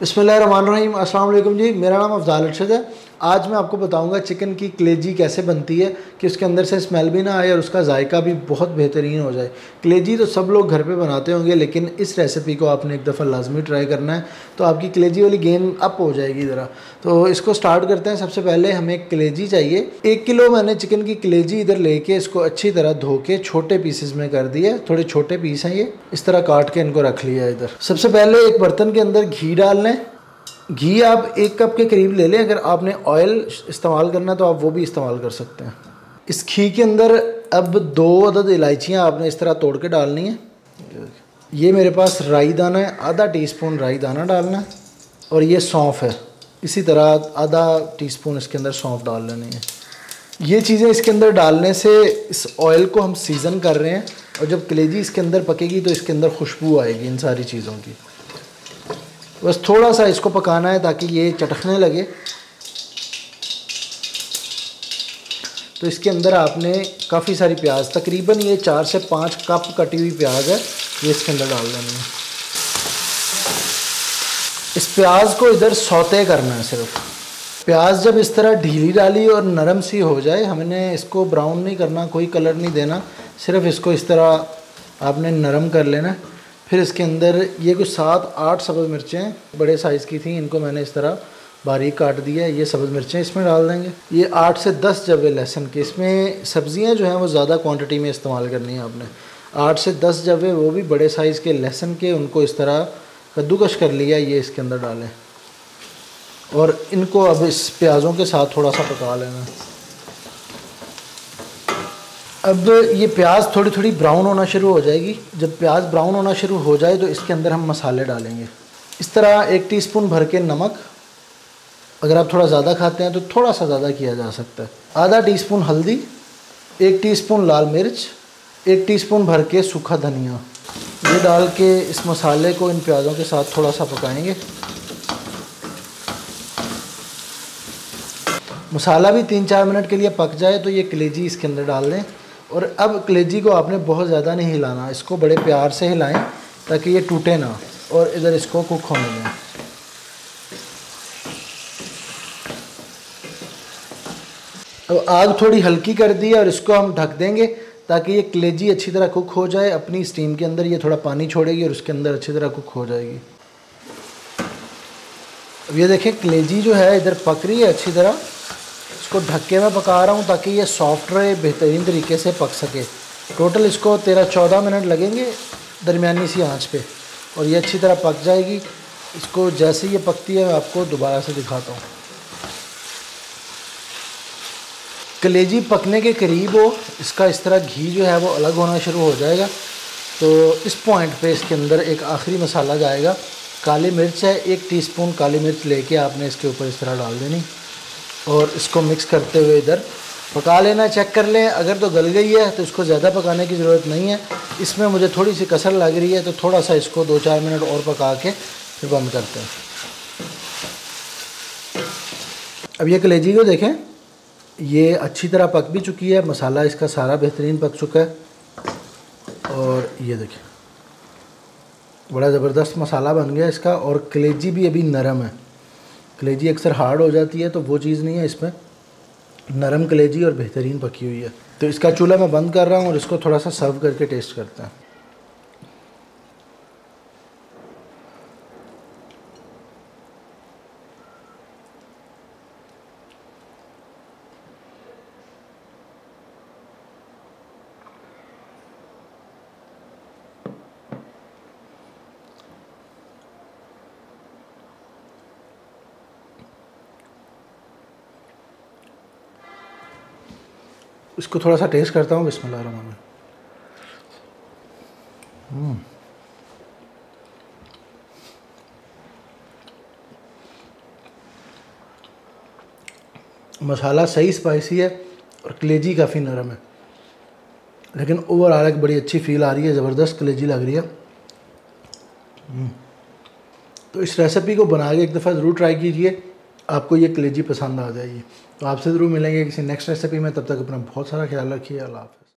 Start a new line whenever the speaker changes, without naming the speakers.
बिस्मिल्लाहिर्रहमानिर्रहीम। अस्सलाम वालेकुम जी, मेरा नाम अफजाल अरशद है। आज मैं आपको बताऊंगा चिकन की कलेजी कैसे बनती है कि उसके अंदर से स्मेल भी ना आए और उसका जायका भी बहुत बेहतरीन हो जाए। कलेजी तो सब लोग घर पे बनाते होंगे, लेकिन इस रेसिपी को आपने एक दफ़ा लाजमी ट्राई करना है, तो आपकी कलेजी वाली गेम अप हो जाएगी ज़रा। तो इसको स्टार्ट करते हैं। सबसे पहले हमें कलेजी चाहिए। 1 किलो मैंने चिकन की कलेजी इधर लेके इसको अच्छी तरह धो के छोटे पीसेस में कर दिया। थोड़े छोटे पीस हैं ये, इस तरह काट के इनको रख लिया इधर। सबसे पहले एक बर्तन के अंदर घी डाल लें। घी आप 1 कप के करीब ले लें। अगर आपने ऑयल इस्तेमाल करना है तो आप वो भी इस्तेमाल कर सकते हैं। इस घी के अंदर अब 2 अदद इलायचियाँ आपने इस तरह तोड़ के डालनी है। ये मेरे पास राई दाना है, आधा टीस्पून राई दाना डालना है। और ये सौंफ है, इसी तरह आधा टीस्पून इसके अंदर सौंफ डाल लेनी है। ये चीज़ें इसके अंदर डालने से इस ऑयल को हम सीज़न कर रहे हैं, और जब कलेजी इसके अंदर पकेगी तो इसके अंदर खुशबू आएगी इन सारी चीज़ों की। बस थोड़ा सा इसको पकाना है ताकि ये चटकने लगे। तो इसके अंदर आपने काफ़ी सारी प्याज, तकरीबन ये 4 से 5 कप कटी हुई प्याज है, ये इसके अंदर डाल देनी है। इस प्याज को इधर सौते करना है सिर्फ। प्याज जब इस तरह ढीली डाली और नरम सी हो जाए, हमने इसको ब्राउन नहीं करना, कोई कलर नहीं देना, सिर्फ इसको इस तरह आपने नरम कर लेना। फिर इसके अंदर ये कुछ 7-8 सब्ज़ मिर्चें बड़े साइज़ की थी, इनको मैंने इस तरह बारीक काट दिया है। ये सब्ज़ मिर्चें इसमें डाल देंगे। ये 8 से 10 जवे लहसुन के, इसमें सब्ज़ियां जो हैं वो ज़्यादा क्वांटिटी में इस्तेमाल करनी है आपने। 8 से 10 जवे, वो भी बड़े साइज़ के लहसुन के, उनको इस तरह कद्दूकश कर लिया, ये इसके अंदर डालें। और इनको अब इस प्याज़ों के साथ थोड़ा सा पका लेना। अब ये प्याज थोड़ी थोड़ी ब्राउन होना शुरू हो जाएगी। जब प्याज ब्राउन होना शुरू हो जाए तो इसके अंदर हम मसाले डालेंगे। इस तरह 1 टीस्पून भर के नमक, अगर आप थोड़ा ज़्यादा खाते हैं तो थोड़ा सा ज़्यादा किया जा सकता है। आधा टीस्पून हल्दी, 1 टीस्पून लाल मिर्च, 1 टीस्पून भर के सूखा धनिया। ये डाल के इस मसाले को इन प्याज़ों के साथ थोड़ा सा पकाएंगे। मसाला भी 3-4 मिनट के लिए पक जाए तो ये कलेजी इसके अंदर डाल दें। और अब कलेजी को आपने बहुत ज़्यादा नहीं हिलाना, इसको बड़े प्यार से हिलाएं ताकि ये टूटे ना, और इधर इसको कुक होने दें। अब आग थोड़ी हल्की कर दी है और इसको हम ढक देंगे ताकि ये कलेजी अच्छी तरह कुक हो जाए। अपनी स्टीम के अंदर ये थोड़ा पानी छोड़ेगी और उसके अंदर अच्छी तरह कुक हो जाएगी। अब ये देखें कलेजी जो है इधर पक रही है अच्छी तरह। इसको ढक के मैं पका रहा हूँ ताकि ये सॉफ्ट रहे, बेहतरीन तरीके से पक सके। टोटल इसको 13-14 मिनट लगेंगे दरमियानी सी आंच पे, और ये अच्छी तरह पक जाएगी। इसको जैसे ये पकती है मैं आपको दोबारा से दिखाता हूँ। कलेजी पकने के करीब हो, इसका इस तरह घी जो है वो अलग होना शुरू हो जाएगा। तो इस पॉइंट पे इसके अंदर एक आखिरी मसाला जाएगा। काली मिर्च है, 1 टीस्पून काली मिर्च लेके आपने इसके ऊपर इस तरह डाल देनी, और इसको मिक्स करते हुए इधर पका लेना। चेक कर लें, अगर तो गल गई है तो इसको ज़्यादा पकाने की ज़रूरत नहीं है। इसमें मुझे थोड़ी सी कसर लग रही है, तो थोड़ा सा इसको 2-4 मिनट और पका के फिर बंद करते हैं। अब ये कलेजी को देखें, ये अच्छी तरह पक भी चुकी है, मसाला इसका सारा बेहतरीन पक चुका है। और ये देखें बड़ा ज़बरदस्त मसाला बन गया इसका, और कलेजी भी अभी नरम है। कलेजी अक्सर हार्ड हो जाती है, तो वो चीज़ नहीं है इसमें, नरम कलेजी और बेहतरीन पकी हुई है। तो इसका चूल्हा मैं बंद कर रहा हूँ और इसको थोड़ा सा सर्व करके टेस्ट करते हैं। इसको थोड़ा सा टेस्ट करता हूँ। बिस्मिल्लाहिर्रहमानिर्रहीम। मसाला सही स्पाइसी है और कलेजी काफ़ी नरम है, लेकिन ओवरऑल एक बड़ी अच्छी फील आ रही है, ज़बरदस्त कलेजी लग रही है। तो इस रेसिपी को बना के एक दफ़ा ज़रूर ट्राई कीजिए, आपको ये कलेजी पसंद आ जाएगी। तो आपसे ज़रूर मिलेंगे किसी नेक्स्ट रेसिपी में। तब तक अपना बहुत सारा ख्याल रखिए। अल्लाह हाफ़िज़।